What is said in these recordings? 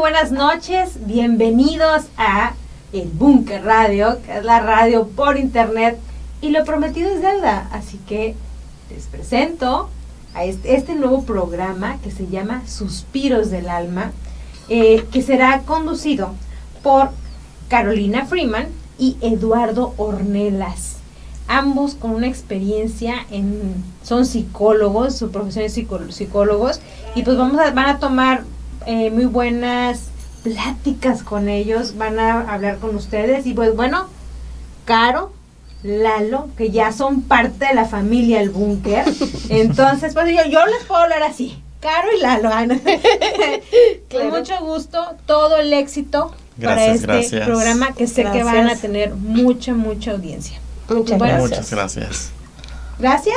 buenas noches. Bienvenidos a El Búnker Radio, que es la radio por internet. Y lo prometido es deuda. Así que les presento a este nuevo programa que se llama Suspiros del Alma, que será conducido por Carolina Freeman y Eduardo Ornelas. Ambos con una experiencia son psicólogos, su profesión es psicólogos, y pues van a tomar muy buenas pláticas con ellos, van a hablar con ustedes, y pues bueno, Caro, Lalo, que ya son parte de la familia El Búnker, entonces pues yo les puedo hablar así, Caro y Lalo, claro. Con mucho gusto, todo el éxito para este programa, que sé que van a tener mucha audiencia. Muchas gracias. Gracias.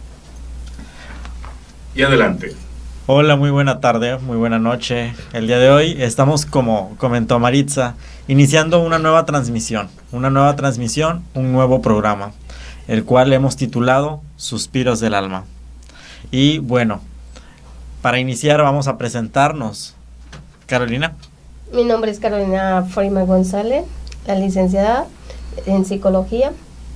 Y adelante. Hola, muy buena tarde, muy buena noche. El día de hoy estamos, como comentó Maritza, iniciando una nueva transmisión, un nuevo programa, el cual hemos titulado Suspiros del Alma. Y bueno, para iniciar vamos a presentarnos. Carolina. Mi nombre es Carolina Freeman González, la licenciada en psicología.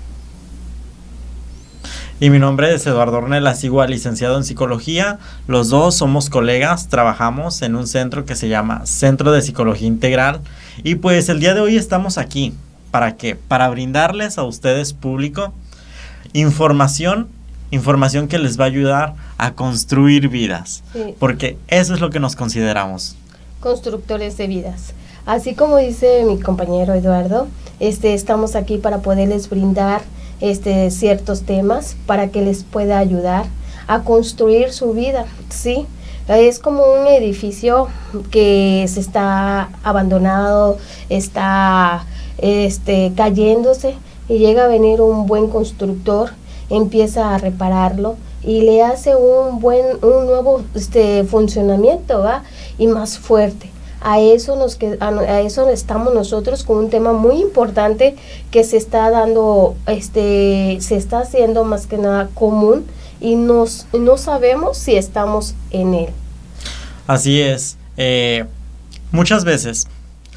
Y mi nombre es Eduardo Ornelas, igual licenciado en psicología. Los dos somos colegas, trabajamos en un centro que se llama Centro de Psicología Integral. Y pues el día de hoy estamos aquí. ¿Para qué? Para brindarles a ustedes, público, información que les va a ayudar a construir vidas. Sí. Porque eso es lo que nos consideramos. Constructores de vidas. Así como dice mi compañero Eduardo, estamos aquí para poderles brindar ciertos temas para que les pueda ayudar a construir su vida, ¿sí? Es como un edificio que se está abandonado, está cayéndose, y llega a venir un buen constructor, empieza a repararlo y le hace un nuevo funcionamiento, ¿va? Y más fuerte. A eso estamos nosotros con un tema muy importante que se está dando, se está haciendo más que nada común, y no sabemos si estamos en él. Así es. Muchas veces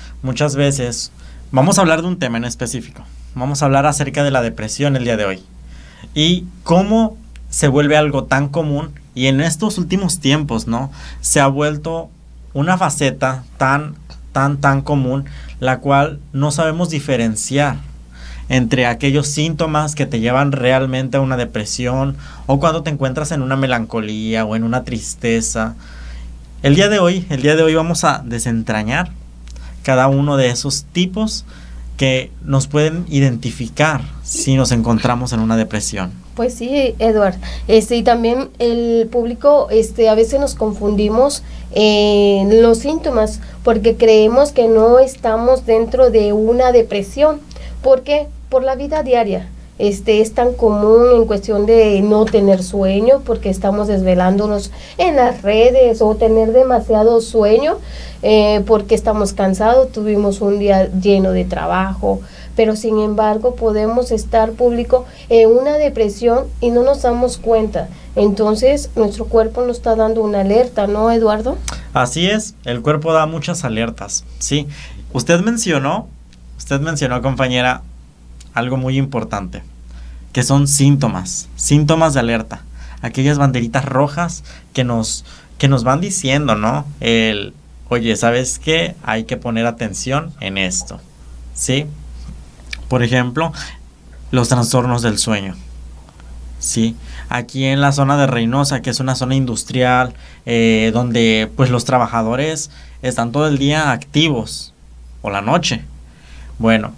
vamos a hablar de un tema en específico. Vamos a hablar acerca de la depresión el día de hoy y cómo se vuelve algo tan común, y en estos últimos tiempos, ¿no? Se ha vuelto una faceta tan común, la cual no sabemos diferenciar entre aquellos síntomas que te llevan realmente a una depresión, o cuando te encuentras en una melancolía o en una tristeza. El día de hoy vamos a desentrañar cada uno de esos tipos que nos pueden identificar si nos encontramos en una depresión. Pues sí, Eduard, y también el público, a veces nos confundimos en los síntomas, porque creemos que no estamos dentro de una depresión. ¿Por qué? Por la vida diaria. Es tan común en cuestión de no tener sueño, porque estamos desvelándonos en las redes, o tener demasiado sueño, porque estamos cansados, tuvimos un día lleno de trabajo. Pero sin embargo podemos estar, público, en una depresión y no nos damos cuenta. Entonces nuestro cuerpo nos está dando una alerta, ¿no, Eduardo? Así es, el cuerpo da muchas alertas, sí. Usted mencionó, compañera, algo muy importante, que son síntomas de alerta. Aquellas banderitas rojas que nos van diciendo, ¿no? Oye, ¿sabes qué? Hay que poner atención en esto, ¿sí? Por ejemplo, los trastornos del sueño, ¿sí? Aquí en la zona de Reynosa, que es una zona industrial, donde pues los trabajadores están todo el día activos, o la noche. Bueno,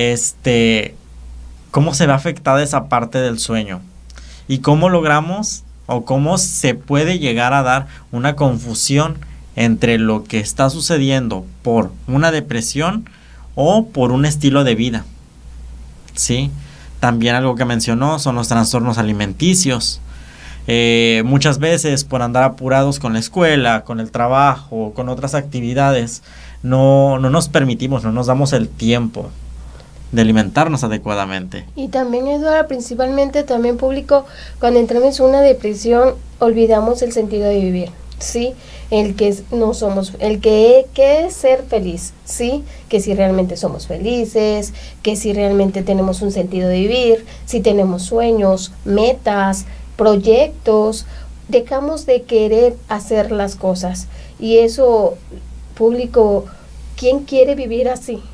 ¿cómo se ve afectada esa parte del sueño? ¿Y cómo logramos, o cómo se puede llegar a dar una confusión entre lo que está sucediendo por una depresión o por un estilo de vida? Sí, también algo que mencionó son los trastornos alimenticios. Muchas veces, por andar apurados con la escuela, con el trabajo, con otras actividades, no nos permitimos, no nos damos el tiempo de alimentarnos adecuadamente. Y también, Eduardo, principalmente también, público, cuando entramos en una depresión olvidamos el sentido de vivir, ¿sí? El que no somos, el que es ser feliz, ¿sí? Que si realmente somos felices, que si realmente tenemos un sentido de vivir, si tenemos sueños, metas, proyectos, dejamos de querer hacer las cosas. Y eso, público, ¿quién quiere vivir así?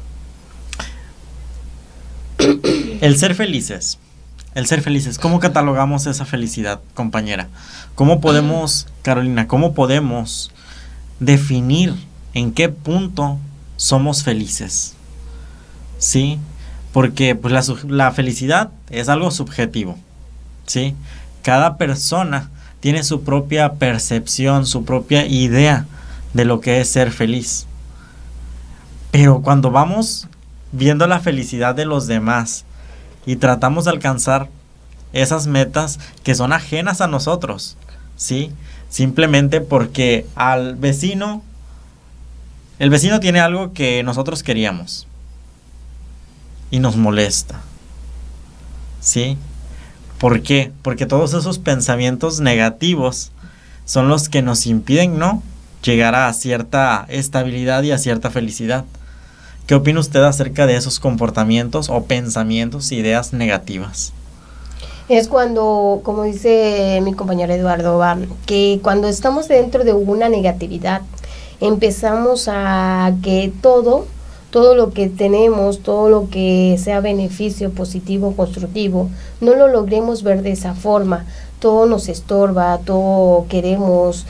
El ser felices. ¿Cómo catalogamos esa felicidad, compañera? ¿Cómo podemos, Carolina, cómo podemos definir en qué punto somos felices? ¿Sí? Porque pues, la felicidad es algo subjetivo, ¿sí? Cada persona tiene su propia percepción, su propia idea de lo que es ser feliz. Pero cuando vamos viendo la felicidad de los demás y tratamos de alcanzar esas metas que son ajenas a nosotros, ¿sí? Simplemente porque el vecino tiene algo que nosotros queríamos y nos molesta, ¿sí? ¿Por qué? Porque todos esos pensamientos negativos son los que nos impiden, ¿no?, llegar a cierta estabilidad y a cierta felicidad. ¿Qué opina usted acerca de esos comportamientos o pensamientos, ideas negativas? Es cuando, como dice mi compañero Eduardo, que cuando estamos dentro de una negatividad, empezamos a que todo lo que tenemos, todo lo que sea beneficio positivo, constructivo, no lo logremos ver de esa forma. Todo nos estorba, todo queremos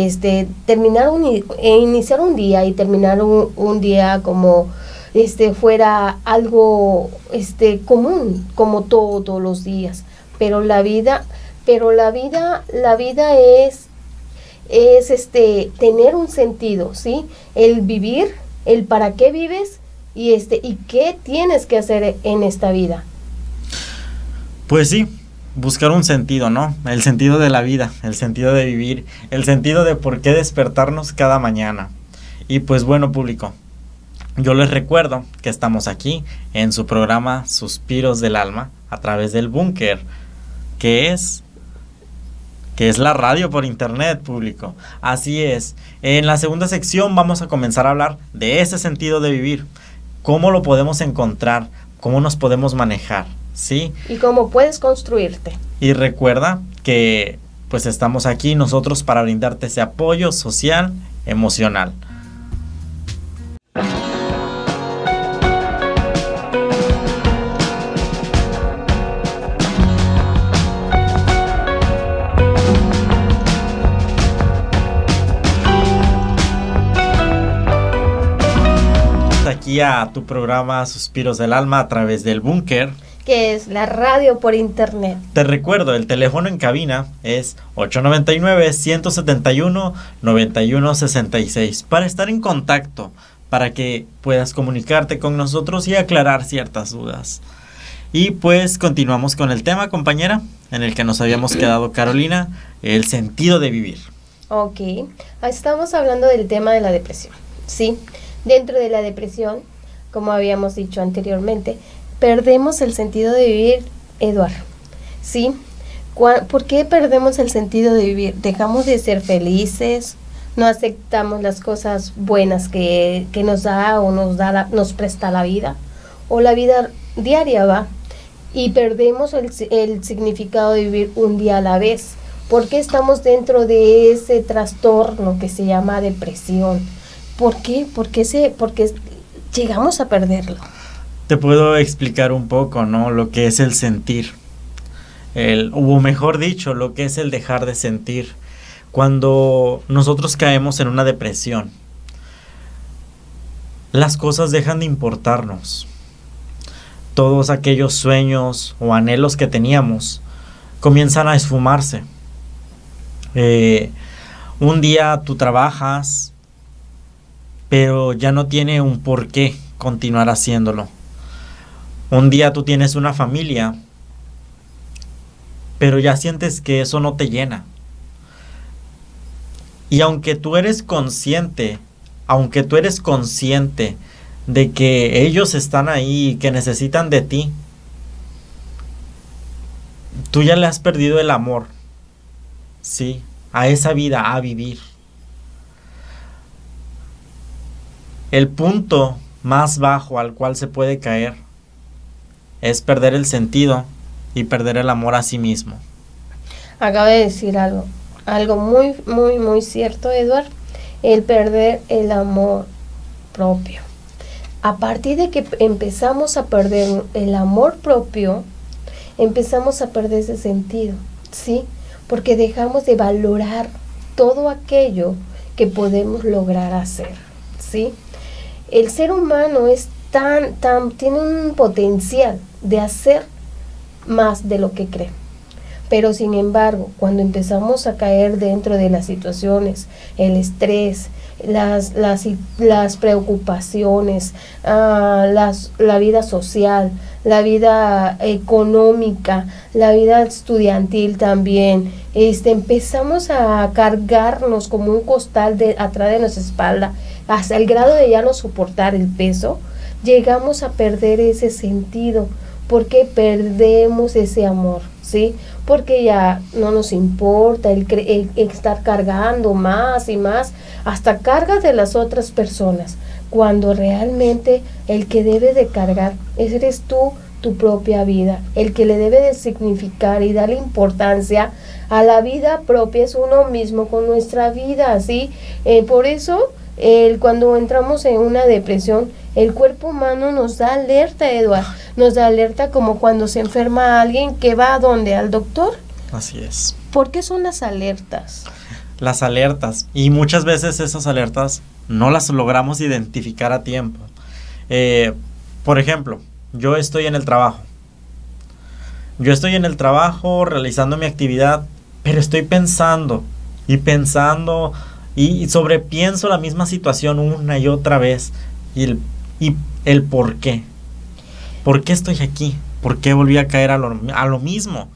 iniciar un día y terminar un día como fuera algo común, como todos los días. Pero la vida es tener un sentido, ¿sí? El vivir, el para qué vives y qué tienes que hacer en esta vida. Pues sí, buscar un sentido, ¿no? El sentido de la vida, el sentido de vivir, el sentido de por qué despertarnos cada mañana. Y pues bueno, público, yo les recuerdo que estamos aquí en su programa Suspiros del Alma a través del Búnker, que es la radio por internet, público. Así es. En la segunda sección vamos a comenzar a hablar de ese sentido de vivir. ¿Cómo lo podemos encontrar? ¿Cómo nos podemos manejar? ¿Sí? Y cómo puedes construirte. Y recuerda que pues estamos aquí nosotros para brindarte ese apoyo social, emocional. Aquí a tu programa Suspiros del Alma a través del Búnker, que es la radio por internet. Te recuerdo, el teléfono en cabina es 899-171-9166 para estar en contacto, para que puedas comunicarte con nosotros y aclarar ciertas dudas. Y pues continuamos con el tema, compañera, en el que nos habíamos quedado, Carolina, el sentido de vivir. Ok, estamos hablando del tema de la depresión, ¿sí? Dentro de la depresión, como habíamos dicho anteriormente, perdemos el sentido de vivir, Eduardo, ¿sí? ¿Por qué perdemos el sentido de vivir? Dejamos de ser felices, no aceptamos las cosas buenas que nos da o nos presta la vida, o la vida diaria va, y perdemos el significado de vivir un día a la vez. ¿Por qué estamos dentro de ese trastorno que se llama depresión? ¿Por qué? Porque llegamos a perderlo. Te puedo explicar un poco, ¿no? Lo que es el sentir. O mejor dicho, lo que es el dejar de sentir. Cuando nosotros caemos en una depresión, las cosas dejan de importarnos. Todos aquellos sueños o anhelos que teníamos comienzan a esfumarse. Un día tú trabajas, pero ya no tiene un por qué continuar haciéndolo. Un día tú tienes una familia, pero ya sientes que eso no te llena. Y aunque tú eres consciente de que ellos están ahí y que necesitan de ti, tú ya le has perdido el amor, ¿sí? A esa vida, a vivir. el punto más bajo al cual se puede caer es perder el sentido y perder el amor a sí mismo. Acaba de decir algo muy, muy, muy cierto, Eduard, el perder el amor propio. A partir de que empezamos a perder el amor propio, empezamos a perder ese sentido, ¿sí? Porque dejamos de valorar todo aquello que podemos lograr hacer, ¿sí? El ser humano es tiene un potencial de hacer más de lo que cree. Pero sin embargo, cuando empezamos a caer dentro de las situaciones, el estrés, las preocupaciones, la vida social, la vida económica, la vida estudiantil también, empezamos a cargarnos como un costal atrás de nuestra espalda, hasta el grado de ya no soportar el peso, llegamos a perder ese sentido, porque perdemos ese amor, ¿sí? Porque ya no nos importa el estar cargando más y más, hasta cargas de las otras personas, cuando realmente el que debe de cargar eres tú, tu propia vida. El que le debe de significar y darle importancia a la vida propia es uno mismo con nuestra vida, ¿sí? Por eso, cuando entramos en una depresión, el cuerpo humano nos da alerta, Eduard, nos da alerta como cuando se enferma alguien que va ¿a dónde? ¿Al doctor? Así es. ¿Por qué son las alertas? Las alertas, y muchas veces esas alertas no las logramos identificar a tiempo. Por ejemplo, yo estoy en el trabajo. Yo estoy en el trabajo realizando mi actividad, pero estoy pensando y sobrepienso la misma situación una y otra vez. Y el por qué. ¿Por qué estoy aquí? ¿Por qué volví a caer a lo mismo?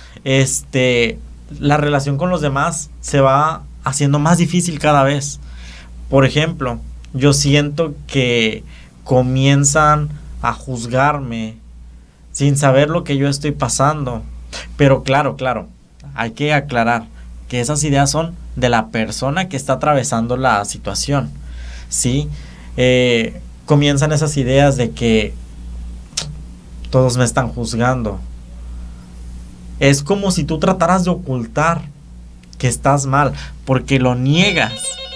La relación con los demás se va haciendo más difícil cada vez. Por ejemplo, yo siento que comienzan a juzgarme sin saber lo que yo estoy pasando. Pero claro, hay que aclarar que esas ideas son de la persona que está atravesando la situación, ¿sí? Comienzan esas ideas de que todos me están juzgando. Es como si tú trataras de ocultar que estás mal, porque lo niegas.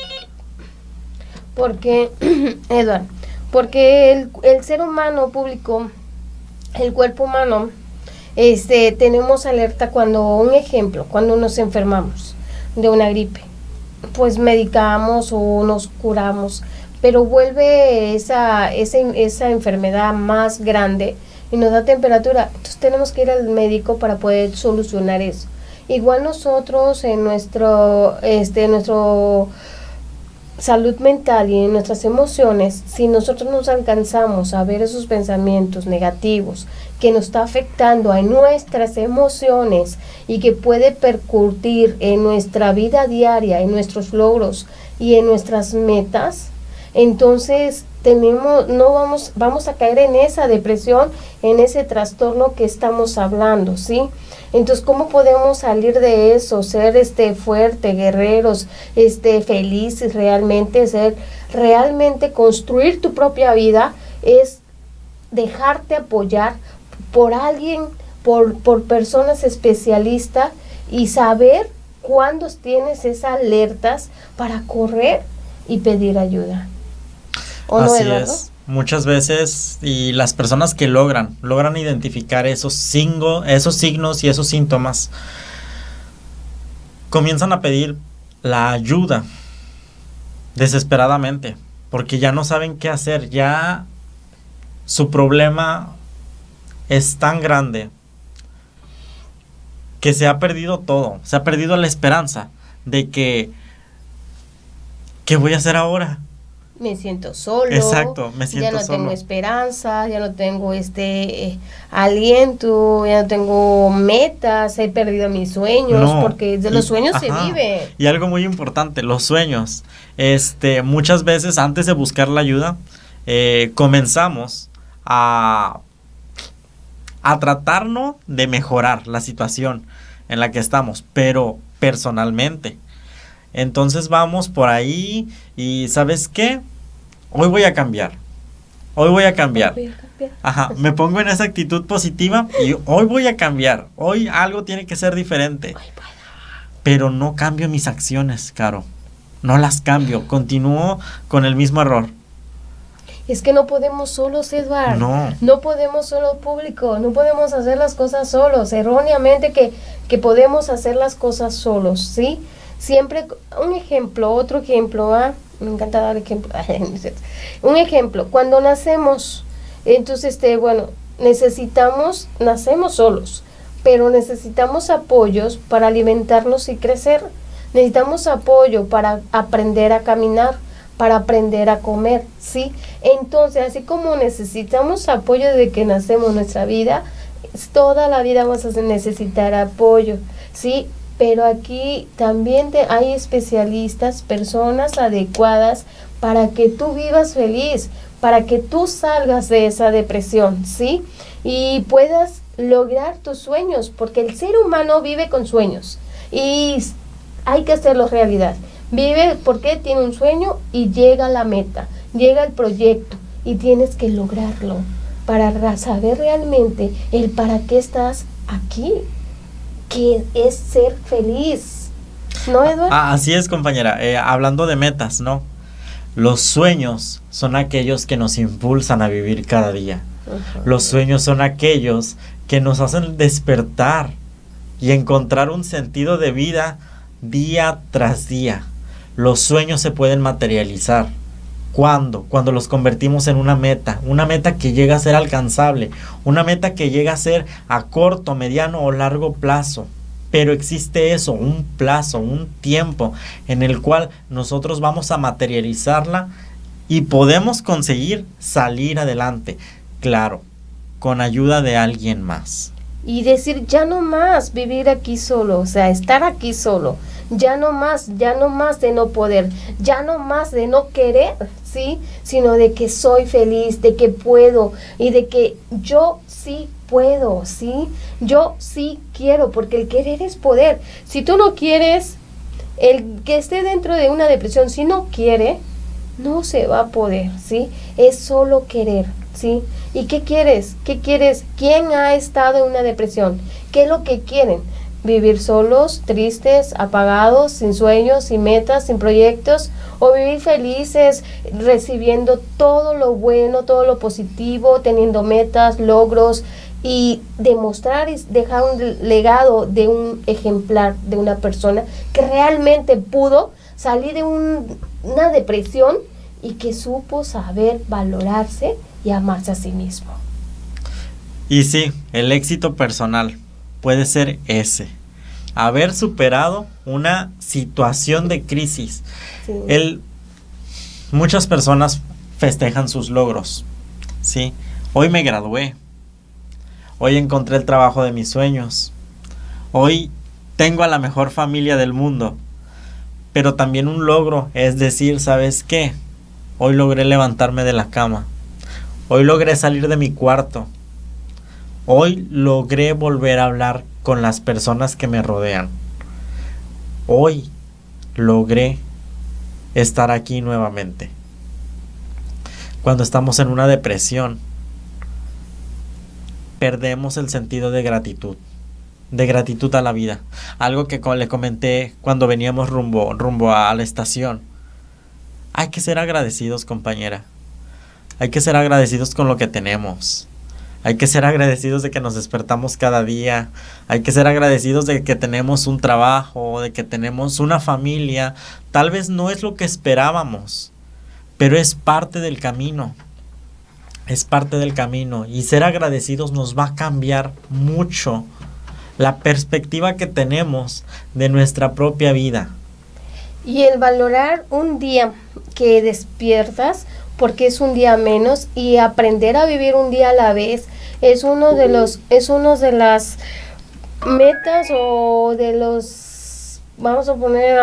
Porque, Eduard, porque el ser humano público, el cuerpo humano, tenemos alerta cuando nos enfermamos de una gripe, pues medicamos o nos curamos, pero vuelve esa enfermedad más grande y nos da temperatura, entonces tenemos que ir al médico para poder solucionar eso. Igual nosotros en nuestro salud mental y en nuestras emociones, si nosotros nos alcanzamos a ver esos pensamientos negativos que nos está afectando a nuestras emociones y que puede percutir en nuestra vida diaria, en nuestros logros y en nuestras metas, entonces vamos a caer en esa depresión, en ese trastorno que estamos hablando, ¿sí? Entonces, ¿cómo podemos salir de eso? Ser fuerte, guerreros, felices realmente, construir tu propia vida, es dejarte apoyar por alguien, por personas especialistas y saber cuándo tienes esas alertas para correr y pedir ayuda. ¿O no, Eduardo? Así es. Muchas veces, y las personas que logran identificar esos signos y esos síntomas, comienzan a pedir la ayuda desesperadamente, porque ya no saben qué hacer, ya su problema es tan grande que se ha perdido todo, se ha perdido la esperanza de ¿qué voy a hacer ahora? Me siento solo. Exacto, me siento ya no solo. tengo esperanza, ya no tengo aliento, ya no tengo metas, he perdido mis sueños, porque de los sueños se vive. Y algo muy importante, los sueños. Muchas veces antes de buscar la ayuda, comenzamos a tratarnos de mejorar la situación en la que estamos, pero personalmente. Entonces vamos por ahí y ¿sabes qué? hoy voy a cambiar. Hoy voy a cambiar. Voy a cambiar. Ajá, me pongo en esa actitud positiva y hoy voy a cambiar. Hoy algo tiene que ser diferente. Pero no cambio mis acciones, Caro. No las cambio. Continúo con el mismo error. Es que no podemos solos, Eduardo. No podemos solo público. No podemos hacer las cosas solos. Erróneamente que podemos hacer las cosas solos, ¿sí? Siempre, un ejemplo, otro ejemplo, me encanta dar ejemplo. Un ejemplo, cuando nacemos, entonces, nacemos solos, pero necesitamos apoyos para alimentarnos y crecer. Necesitamos apoyo para aprender a caminar, para aprender a comer, ¿sí? Entonces, así como necesitamos apoyo desde que nacemos en nuestra vida, toda la vida vamos a necesitar apoyo, ¿sí? Pero aquí también hay especialistas, personas adecuadas para que tú vivas feliz, para que tú salgas de esa depresión, ¿sí? Y puedas lograr tus sueños, porque el ser humano vive con sueños y hay que hacerlo realidad. Vive porque tiene un sueño y llega a la meta, llega el proyecto y tienes que lograrlo para saber realmente el para qué estás aquí, que es ser feliz. ¿No, Eduardo? Así es, compañera. Hablando de metas, ¿no? Los sueños son aquellos que nos impulsan a vivir cada día. Los sueños son aquellos que nos hacen despertar y encontrar un sentido de vida día tras día. Los sueños se pueden materializar. ¿Cuándo? Cuando los convertimos en una meta que llega a ser alcanzable, una meta que llega a ser a corto, mediano o largo plazo. Pero existe eso, un plazo, un tiempo en el cual nosotros vamos a materializarla y podemos conseguir salir adelante. Claro, con ayuda de alguien más. Y decir, ya no más vivir aquí solo, o sea, estar aquí solo, ya no más de no poder, ya no más de no querer, ¿sí? Sino de que soy feliz, de que puedo y de que yo sí puedo, ¿sí? Yo sí quiero, porque el querer es poder. Si tú no quieres, el que esté dentro de una depresión, si no quiere, no se va a poder, ¿sí? Es solo querer, ¿sí? ¿Y qué quieres? ¿Qué quieres? ¿Quién ha estado en una depresión? ¿Qué es lo que quieren? ¿Vivir solos, tristes, apagados, sin sueños, sin metas, sin proyectos? ¿O vivir felices, recibiendo todo lo bueno, todo lo positivo, teniendo metas, logros y demostrar y dejar un legado de un ejemplar, de una persona que realmente pudo salir de una depresión y que supo saber valorarse y amarse a sí mismo? Y sí, el éxito personal puede ser ese, haber superado una situación de crisis. Sí. Muchas personas festejan sus logros, ¿sí? Hoy me gradué, hoy encontré el trabajo de mis sueños, hoy tengo a la mejor familia del mundo. Pero también un logro es decir, ¿sabes qué? Hoy logré levantarme de la cama, hoy logré salir de mi cuarto, hoy logré volver a hablar con las personas que me rodean, hoy logré estar aquí nuevamente. Cuando estamos en una depresión, perdemos el sentido de gratitud a la vida. Algo que le comenté cuando veníamos rumbo a la estación. Hay que ser agradecidos, compañera. Hay que ser agradecidos con lo que tenemos. Hay que ser agradecidos de que nos despertamos cada día. Hay que ser agradecidos de que tenemos un trabajo, de que tenemos una familia. Tal vez no es lo que esperábamos, pero es parte del camino. Es parte del camino. Y ser agradecidos nos va a cambiar mucho la perspectiva que tenemos de nuestra propia vida. Y el valorar un día que despiertas, porque es un día menos, y aprender a vivir un día a la vez, es uno de las metas o de los, vamos a poner,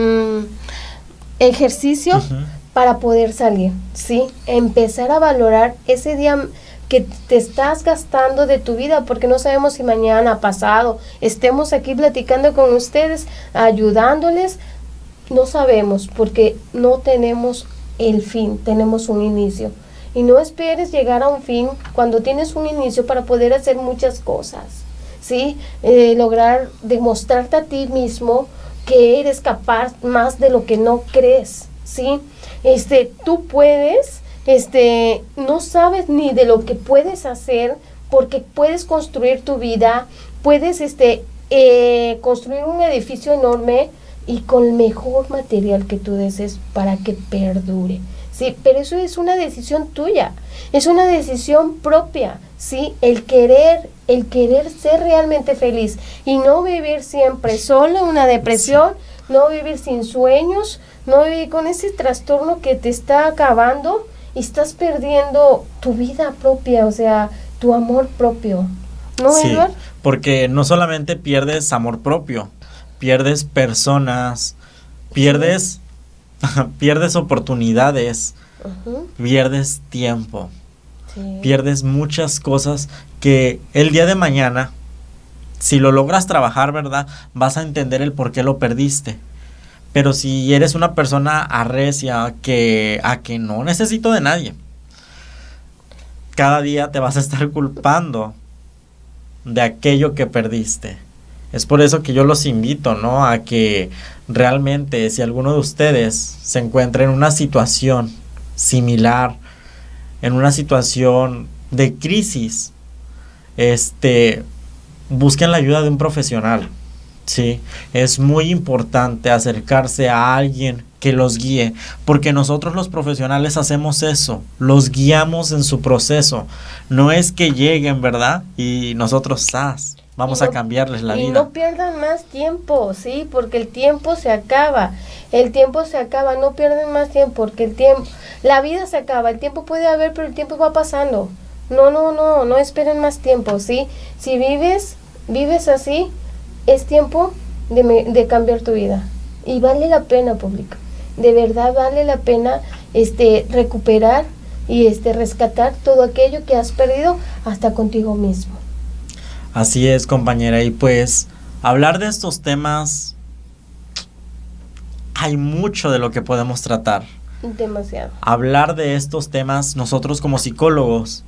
ejercicios para poder salir, ¿sí? Empezar a valorar ese día que te estás gastando de tu vida, porque no sabemos si mañana, pasado, estemos aquí platicando con ustedes, ayudándoles. No sabemos, porque no tenemos el fin, tenemos un inicio. Y no esperes llegar a un fin cuando tienes un inicio para poder hacer muchas cosas, ¿sí? Lograr demostrarte a ti mismo que eres capaz más de lo que no crees, ¿sí? Tú puedes, no sabes ni de lo que puedes hacer, porque puedes construir tu vida, puedes construir un edificio enorme y con el mejor material que tú desees para que perdure. Sí, pero eso es una decisión tuya, es una decisión propia, ¿sí? El querer ser realmente feliz y no vivir siempre solo en una depresión, sí. No vivir sin sueños, no vivir con ese trastorno que te está acabando y estás perdiendo tu vida propia, o sea, tu amor propio, ¿no, sí, Eduardo? Porque no solamente pierdes amor propio, pierdes personas, pierdes... pierdes oportunidades, pierdes tiempo, sí. Pierdes muchas cosas que el día de mañana, si lo logras trabajar, ¿verdad? Vas a entender el por qué lo perdiste. Pero si eres una persona arrecia a que no necesito de nadie, cada día te vas a estar culpando de aquello que perdiste. Es por eso que yo los invito, ¿no? A que realmente, si alguno de ustedes se encuentra en una situación similar, en una situación de crisis, busquen la ayuda de un profesional, ¿sí? Es muy importante acercarse a alguien que los guíe, porque nosotros los profesionales hacemos eso, los guiamos en su proceso. No es que lleguen, ¿verdad? Y nosotros, vamos a cambiarles la vida. Y no pierdan más tiempo, ¿sí? Porque el tiempo se acaba. El tiempo se acaba, no pierdan más tiempo, porque la vida se acaba. El tiempo puede haber, pero el tiempo va pasando. No esperen más tiempo, ¿sí? Si vives así, es tiempo de cambiar tu vida. Y vale la pena, público. De verdad vale la pena recuperar y rescatar todo aquello que has perdido hasta contigo mismo. Así es, compañera, y pues hablar de estos temas, hay mucho de lo que podemos tratar. Demasiado. Hablar de estos temas, nosotros como psicólogos,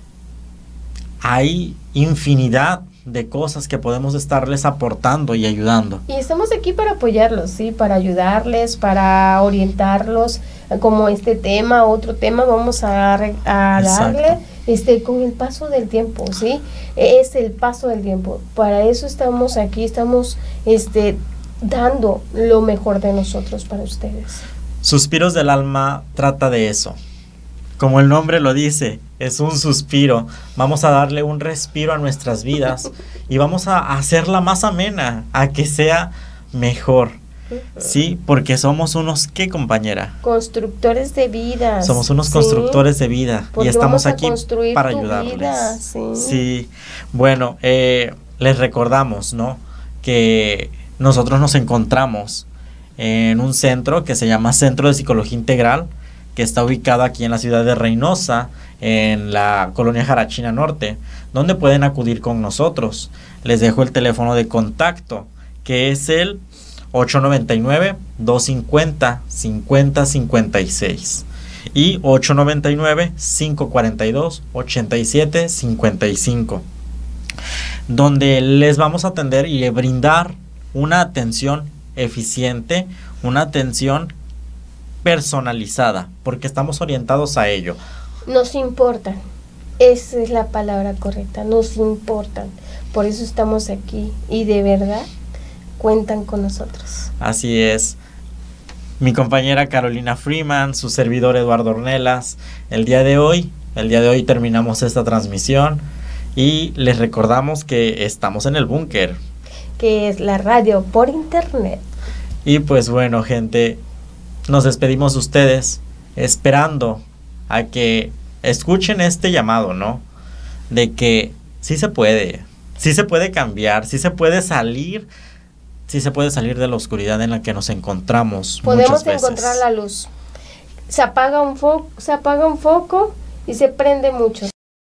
hay infinidad de cosas que podemos estarles aportando y ayudando. Y estamos aquí para apoyarlos, ¿sí? Para ayudarles, para orientarlos, como este tema, otro tema, vamos a darle con el paso del tiempo, ¿sí? Es el paso del tiempo. Para eso estamos aquí, estamos dando lo mejor de nosotros para ustedes. Suspiros del Alma trata de eso. Como el nombre lo dice, es un suspiro. Vamos a darle un respiro a nuestras vidas y vamos a hacerla más amena, a que sea mejor. Sí, porque somos unos, ¿qué, compañera? Constructores de vida. Somos unos constructores de vida y estamos aquí para ayudarles. Vida, sí. Bueno, les recordamos, ¿no? Que nosotros nos encontramos en un centro que se llama Centro de Psicología Integral, que está ubicado aquí en la ciudad de Reynosa, en la colonia Jarachina Norte, donde pueden acudir con nosotros. Les dejo el teléfono de contacto, que es el 899-250-5056 y 899-542-8755, donde les vamos a atender y brindar una atención eficiente, una atención personalizada, porque estamos orientados a ello. Nos importan, esa es la palabra correcta, nos importan, por eso estamos aquí y de verdad cuentan con nosotros. Así es. Mi compañera Carolina Freeman, su servidor Eduardo Ornelas, el día de hoy terminamos esta transmisión y les recordamos que estamos en el búnker, que es la radio por internet. Y pues bueno, gente, nos despedimos de ustedes esperando a que escuchen este llamado, ¿no? De que sí se puede cambiar, sí se puede salir de la oscuridad en la que nos encontramos. Podemos muchas veces encontrar la luz. Se apaga un foco y se prende mucho.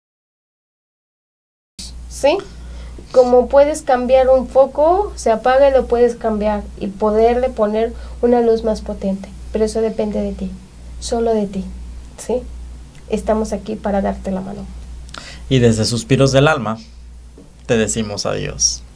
¿Sí? Como puedes cambiar un foco, se apaga y lo puedes cambiar y poderle poner una luz más potente. Pero eso depende de ti. solo de ti, ¿sí? Estamos aquí para darte la mano. Y desde Suspiros del Alma, te decimos adiós.